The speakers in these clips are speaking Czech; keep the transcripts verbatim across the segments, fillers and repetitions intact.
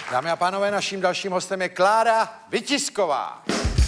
Dámy a pánové, naším dalším hostem je Klára Vytisková.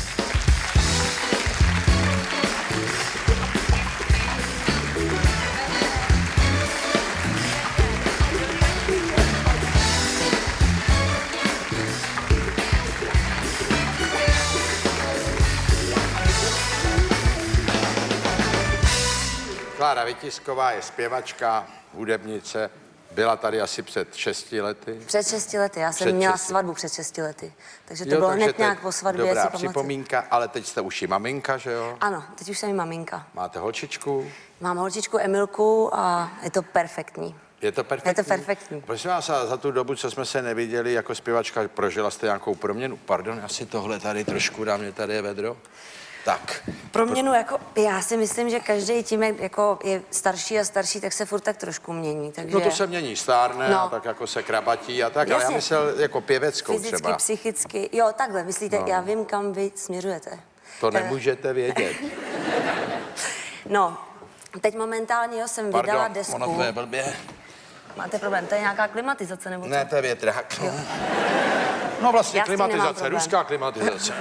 Klára Vytisková je zpěvačka, hudebnice. Byla tady asi před šesti lety. Před šesti lety, já jsem před měla šesti. svatbu před šesti lety. Takže to jo, bylo takže hned to je nějak po svatbě, dobrá si pamatuju. připomínka, ale teď jste už i maminka, že jo? Ano, teď už jsem i maminka. Máte holčičku? Mám holčičku Emilku a je to perfektní. Je to perfektní? Je to perfektní. Prosím vás, za tu dobu, co jsme se neviděli jako zpěvačka, prožila jste nějakou proměnu? Pardon, asi tohle tady trošku dá, mě tady je vedro. Tak. Proměnu jako, já si myslím, že každý tím, jak jako je starší a starší, tak se furt tak trošku mění, takže... No to se mění, stárne no. a tak jako se krabatí a tak, Jasně. ale já myslel jako pěveckou fyzicky, třeba. psychicky, jo, takhle, myslíte, no. Já vím, kam vy směřujete. To nemůžete vědět. No, teď momentálně jo, jsem Pardon, vydala desku. ono to je blbě. Máte problém, to je nějaká klimatizace nebo co? Ne, to je větrák. No vlastně Já s tím nemám klimatizace, problém. ruská klimatizace.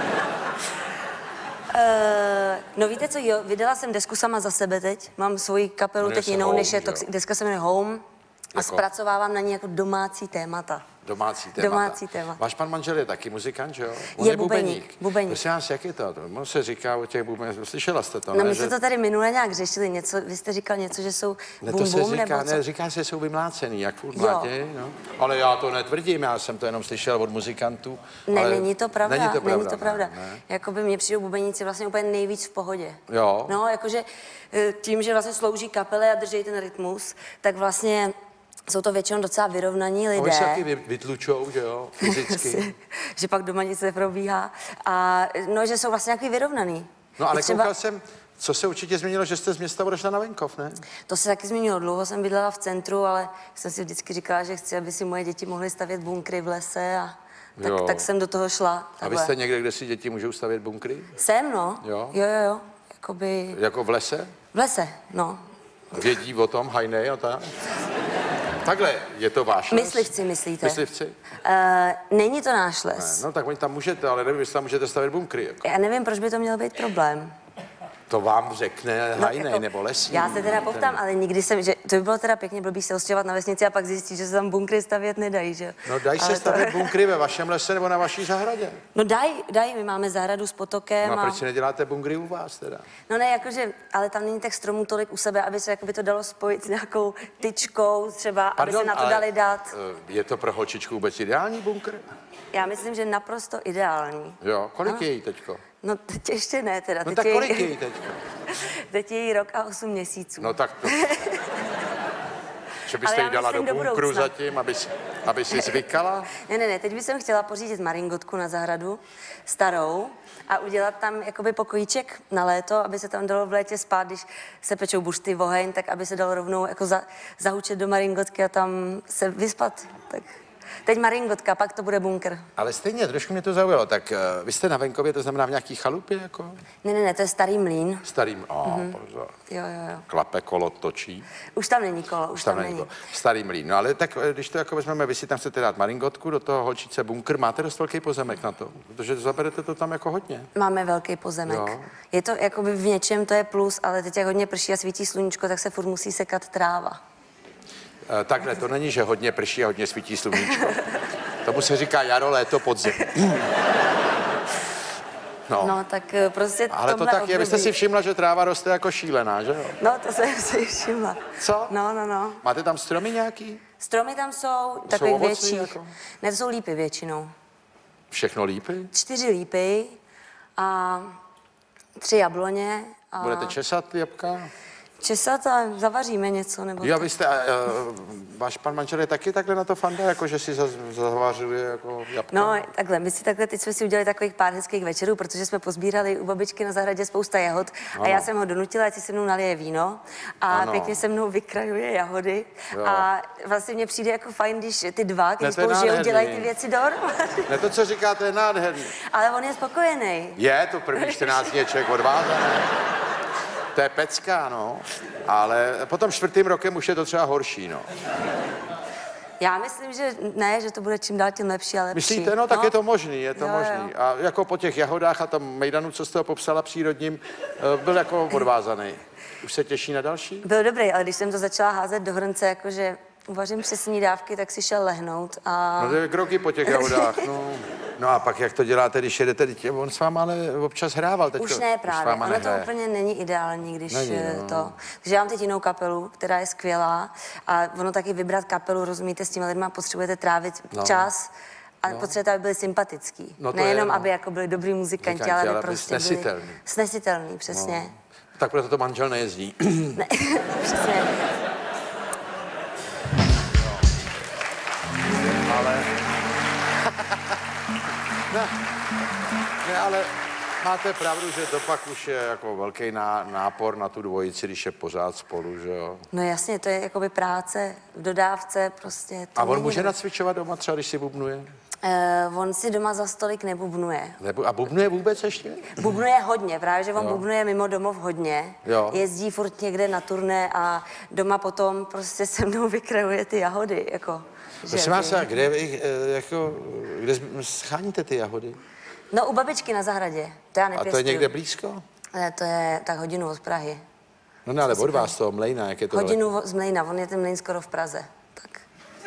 Uh, no víte co, jo, vydala jsem desku sama za sebe teď. Mám svoji kapelu Jmenuje teď se jinou, Home, než je že to. jo? Deska se jmenuje Home a Jako? zpracovávám na ní jako domácí témata. Domácí témata. Domácí témata. Váš pan manžel je taky muzikant, že jo? On Je bubeník, bubeník. Prosím vás, jak je to? To se říká o těch bubeníků. Slyšela jste to, No ne? my jsme to tady minule nějak řešili, něco, vy jste říkal něco, že jsou Ne, bum to se bum, říká, nebo co? ne, říká se, že jsou vymlácený, jak furt Jo. máte, no. Ale já to netvrdím, já jsem to jenom slyšel od muzikantů. Ne, ale není to pravda, Není to pravda, není to pravda. Ne, ne. Jakoby mně přijdou bubeníci vlastně úplně nejvíc v pohodě. Jo. No, jakože eh, tím, že vlastně slouží kapele a drží ten rytmus, tak vlastně jsou to většinou docela vyrovnaní lidé. Oni se taky vy, vytlučou, že jo, fyzicky. Že pak doma nic neprobíhá. A no, že jsou vlastně nějaký vyrovnaný. No ale I třeba, koukal jsem, co se určitě změnilo, že jste z města odešla na venkov, ne? to se taky změnilo. Dlouho jsem bydlela v centru, ale jsem si vždycky říkala, že chci, aby si moje děti mohly stavět bunkry v lese a tak, tak jsem do toho šla. A vy takhle. jste někde, kde si děti můžou stavět bunkry? Jsem, no. Jo? Jo, jo, jo. Jakoby... Jako v lese? V lese, no. Vědí o tom, hajnej a tak? Takhle, je to váš les? Myslivci, myslíte? Myslivci? Uh, není to náš Ne, les. no tak oni tam můžete, ale nevím, jestli tam můžete stavět bunkry. Jako. Já nevím, proč by to měl být problém. To vám řekne No, hajnej jako, nebo lesní. Já se teda poptám, ale nikdy jsem, že to by bylo teda pěkně blbý se ostěhovat na vesnici a pak zjistit, že se tam bunkry stavět nedají, že jo? No dají se Ale stavět to... bunkry ve vašem lese nebo na vaší zahradě. No dají, dají, my máme zahradu s potokem. No a a... proč si neděláte bunkry u vás teda? No ne, jakože, ale tam není tak stromů tolik u sebe, aby se jakoby to dalo spojit s nějakou tyčkou třeba, Pardon, aby se na to ale, dali dát. eh, Je to pro holčičku vůbec ideální bunkr? Já myslím, že naprosto ideální. Jo, kolik Ano. je jí teďko? No teď ještě ne teda. No teď tak je kolik jí- je jí teďko? Teď je jí rok a osm měsíců. No tak to... Že byste Ale já jí dala do myslím do bunkru budoucna. zatím, aby si, aby si zvykala? Ne, ne, ne, teď bych chtěla pořídit maringotku na zahradu, starou, a udělat tam jakoby pokojíček na léto, aby se tam dalo v létě spát, když se pečou bušty, oheň, tak aby se dalo rovnou jako za, zahučet do maringotky a tam se vyspat. Tak. Teď maringotka, pak to bude bunkr. Ale stejně, trošku mě to zaujalo. Tak uh, vy jste na venkově, to znamená v nějaký chalupě, jako? Ne, ne, ne, to je starý mlýn. Starým, oh, Mhm. pozor. Jo, jo, jo. Klape, kolo, točí. Už tam není kolo, už tam, Tam není. není. Starý mlýn. No ale tak, eh, když to jako vezmeme, vy si tam chcete dát maringotku, do toho holčice bunkr, máte dost velký pozemek na to, protože zaberete to tam jako hodně. Máme velký pozemek. Jo. Je to jakoby v něčem to je plus, ale teď jak hodně prší a svítí sluníčko, tak se furt musí sekat tráva. E, takhle, to není, že hodně prší a hodně svítí sluníčko. Tomu se říká jaro, léto, podzim. No. No, tak eh, prostě Ale to tomhle tak je, vy jste období- si všimla, že tráva roste jako šílená, že jo? No, to jsem si všimla. Co? No, no, no. Máte tam stromy nějaký? Stromy tam jsou, takových ovocný větších. jako? Ne, to jsou lípy většinou. Všechno lípy? Čtyři lípy a tři jabloně. A Budete česat jabka? česat a zavaříme něco, nebo Jo, tak. vy jste, a, a, váš pan manžel je taky takhle na to fanda, jako že si zaz- zavařuje jako jabka? No, takhle, my si takhle, teď jsme si udělali takových pár hezkých večerů, protože jsme pozbírali u babičky na zahradě spousta jahod Ano. a já jsem ho donutila, ať si se mnou nalije víno a Ano. pěkně se mnou vykrajuje jahody. Jo. A vlastně mně přijde jako fajn, když ty dva, Ne, když to je spolu žijou, nádherný. dělají ty věci dohromady. Ne, to, co říkáte, je nádherný. Ale on je spokojený. Je, to první čtrnáct dní je člověk odvázaný. To je pecka, no. Ale potom čtvrtým rokem už je to třeba horší, no. Já myslím, že ne, že to bude čím dál tím lepší a lepší. Myslíte? No, tak no. je to možný, je to Jo, možný. jo. A jako po těch jahodách a tom mejdanu, co jste ho popsala přírodním, eh, byl jako odvázaný. Už se těší na další? Byl dobrý, ale když jsem to začala házet do hrnce, jakože uvařím přesní dávky, tak si šel lehnout a... No to je kroky po těch jahodách, no. No a pak jak to děláte, když jedete, teď on s váma ale občas hrával. Teď Už to, ne už s právě, váma ono to nehraje. úplně není ideální, když Není, není, no. to... Takže já mám teď jinou kapelu, která je skvělá a ono taky vybrat kapelu, rozumíte, s těmi lidma potřebujete trávit No. čas a no. potřebujete, aby byli sympatický. No to Nejenom, je, no. aby jako byli dobrý muzikanti, Muzikanti, ale aby ale aby prostě snesitelný. byli snesitelný, přesně. No. Tak proto to manžel nejezdí. Ne, přesně. Ale... ne, ne, ale máte pravdu, že to pak už je jako velký ná, nápor na tu dvojici, když je pořád spolu, že jo. No jasně, to je jakoby práce v dodávce, prostě. To A on není může dobrý. nacvičovat doma třeba, když si bubnuje? Uh, on si doma za stolik nebubnuje. Nebo, a bubnuje vůbec ještě? Bubnuje hodně, právě, že on Jo. bubnuje mimo domov hodně. Jo. Jezdí furt někde na turné a doma potom prostě se mnou vykreuje ty jahody, jako. Prosím vás, a kde, vy, eh, jako, kde scháníte ty jahody? No u babičky na zahradě, to já A nepěstuju. to je někde blízko? Ne, to je tak hodinu od Prahy. No ne, ale od vás toho mlejna, jak je to Hodinu od- z Mlejna, on je ten mlejn skoro v Praze. Tak.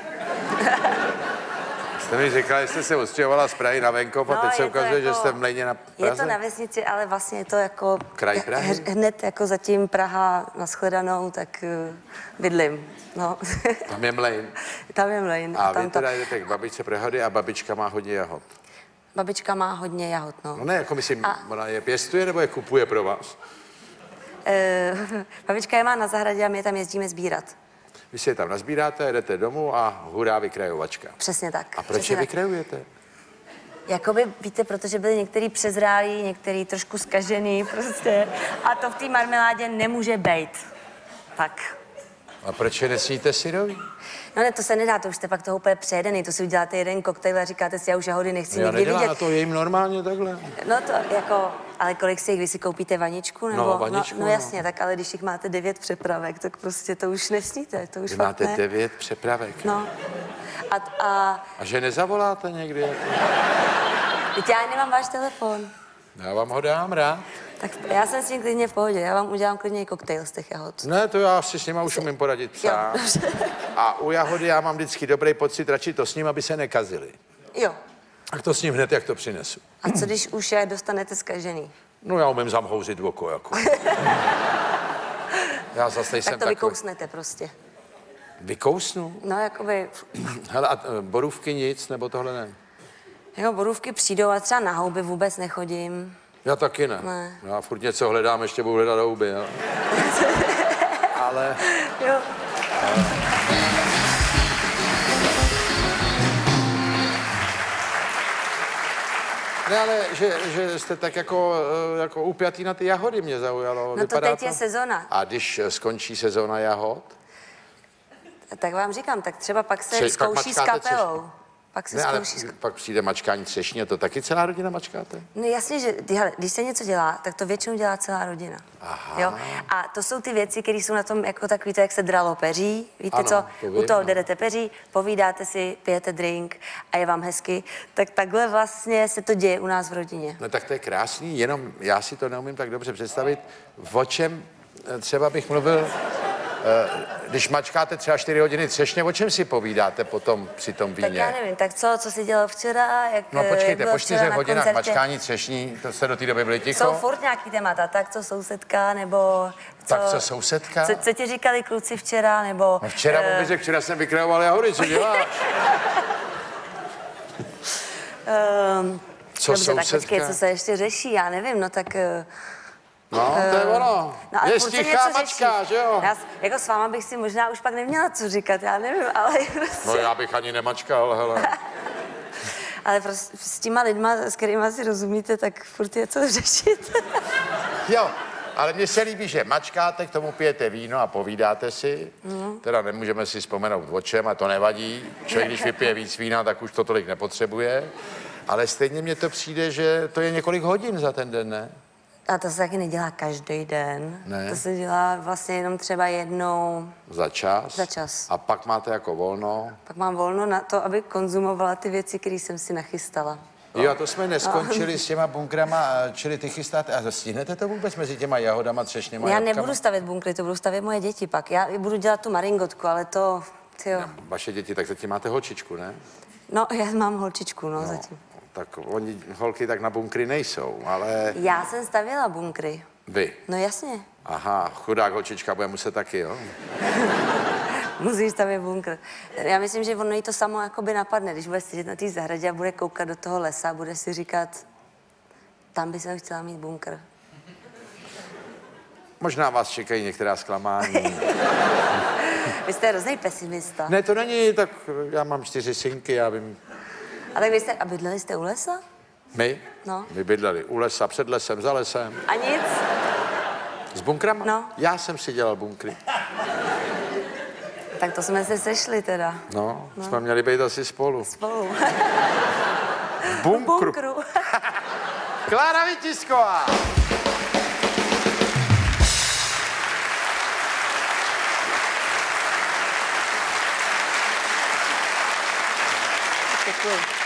Jste mi říkala, že jste se odstěhovala z Prahy na venkov a No, teď se je to ukazuje, že jako- jste v Mlejně na Praze? Je to na vesnici, ale vlastně je to jako... Kraj Prahy? h- Hned jako zatím Praha nashledanou, tak uh, bydlím. No. Tam je Mlejn. Tam je mlejn. A tam vy teda jdete k babičce pro jahody a babička má hodně jahod. Babička má hodně jahod, no. No ne, jako myslím, A- ona je pěstuje nebo je kupuje pro vás? Uh, babička je má na zahradě a my je tam jezdíme sbírat. Vy si je tam nazbíráte, jdete domů a hurá vykrajovačka. Přesně tak. A proč přesně je tak. vykrajujete? Jakoby, víte, protože byli některý přezrálí, některý trošku zkažený prostě. A to v té marmeládě nemůže být. Tak. A proč je nesníte syrový? No ne, to se nedá, to už jste pak toho úplně přejedený, to si uděláte jeden koktejl a říkáte si, já už jahody nechci Já nikdy nedělám vidět. na to jim normálně takhle. No to jako, ale kolik si jich, vy si koupíte vaničku? Nebo, No, vaničku, no, no. no jasně, tak ale když jich máte devět přepravek, tak prostě to už nesníte, to už Vy fakt máte ne. devět přepravek. No. A, a A že nezavoláte někdy? Jako? teď já nemám váš telefon. Já vám ho dám rád. Tak já jsem s tím klidně v pohodě, já vám udělám klidně i koktejl z těch jahod. Ne, to já si s nima už umím poradit sám. Jo, dobře. A u jahody já mám vždycky dobrý pocit, radši to s ním, aby se nekazili. Jo. Tak to s ním hned, jak to přinesu. A co když už je dostanete zkažený? No já umím zamhouzit v oko, jako. Já zase nejsem Tak to takový. vykousnete prostě. Vykousnu? No, jakoby, Hele, a e, borůvky nic, nebo tohle ne? jako borůvky přijdou, ale třeba na houby vůbec nechodím. Já taky ne. Ne. Já furt něco hledám, ještě budu hledat houby, jo. Ale... Jo. Ne, ale že, že jste tak jako, e, jako upjatý na ty jahody, mě zaujalo. No to Vypadá teď je sezona. A když e, skončí sezóna jahod? Tak vám říkám, tak třeba pak se Tři- pak zkouší s mačkáte kapelou. Pak se Ne, ale zkouší s... pak přijde mačkání třešní a to taky celá rodina mačkáte? No jasně, že hele, když se něco dělá, tak to většinou dělá celá rodina. Aha. Jo? A to jsou ty věci, které jsou na tom jako takový to, jak se dralo peří. Víte Ano, co? to U vím, toho no. jdete peří, povídáte si, pijete drink a je vám hezky. Tak takhle vlastně se to děje u nás v rodině. No tak to je krásný, jenom já si to neumím tak dobře představit. O čem e, třeba bych mluvil, e, když mačkáte třeba čtyři hodiny třešně, o čem si povídáte potom při tom víně? Tak já nevím, tak co, co jsi dělal včera? Jak, No jak počkejte, bylo po včera čtyřech na hodinách koncertě? mačkání třešní, to jste do té doby byli ticho? Jsou furt nějaký témata, tak co sousedka, nebo co... Tak co sousedka? Co, co ti říkali kluci včera, nebo... No včera, eh, uh, řekl, včera jsem vykrajoval jahody, co děláš? ehm, Co dobře, tak sousedka? počkej, co se ještě řeší, já nevím, no tak... eh, No, to je ono. No, ale Je furt se stichá něco mačka, řeší. že jo? Já, s- jako s váma bych si možná už pak neměla co říkat, já nevím, ale prostě... No já bych ani nemačkal, hele. Ale prostě s těma lidma, s kterýma si rozumíte, tak furt je co řešit. Jo, ale mně se líbí, že mačkáte, k tomu pijete víno a povídáte si. Mm. Teda nemůžeme si vzpomenout o čem a to nevadí. Člověk, když vypije víc vína, tak už to tolik nepotřebuje. Ale stejně mně to přijde, že to je několik hodin za ten den, ne? A to se taky nedělá každý den. Ne. To se dělá vlastně jenom třeba jednou Za čas? za čas. A pak máte jako volno? Pak mám volno na to, aby konzumovala ty věci, které jsem si nachystala. Jo, a to jsme neskončili s těma bunkrama, čili ty chystáte. A stihnete to vůbec mezi těma jahodama, třešněma, Já jabkama? nebudu stavět bunkry, to budou stavět moje děti pak. Já budu dělat tu maringotku, ale to, tyjo. Vaše děti, tak zatím máte holčičku, ne? No, já mám holčičku, no, no zatím. Tak oni, holky tak na bunkry nejsou, ale Já jsem stavěla bunkry. vy. No jasně. Aha, chudák holčička bude muset taky, jo? Musíš stavět bunkr. Já myslím, že ono jí to samo jakoby napadne, když bude sedět na té zahradě a bude koukat do toho lesa, bude si říkat, tam by jsem chtěla mít bunkr. Možná vás čekají některá zklamání. Vy jste hrozný pesimista. Ne, to není, tak já mám čtyři synky, já vím. A tak vy jste, a bydleli jste u lesa? My? No. My bydleli u lesa, před lesem, za lesem. A nic? S bunkrama? No. Já jsem si dělal bunkry. Tak to jsme se sešli teda. No, no. Jsme měli být asi spolu. Spolu. V bunkru. bunkru. Klára Vítisková! Děkuji.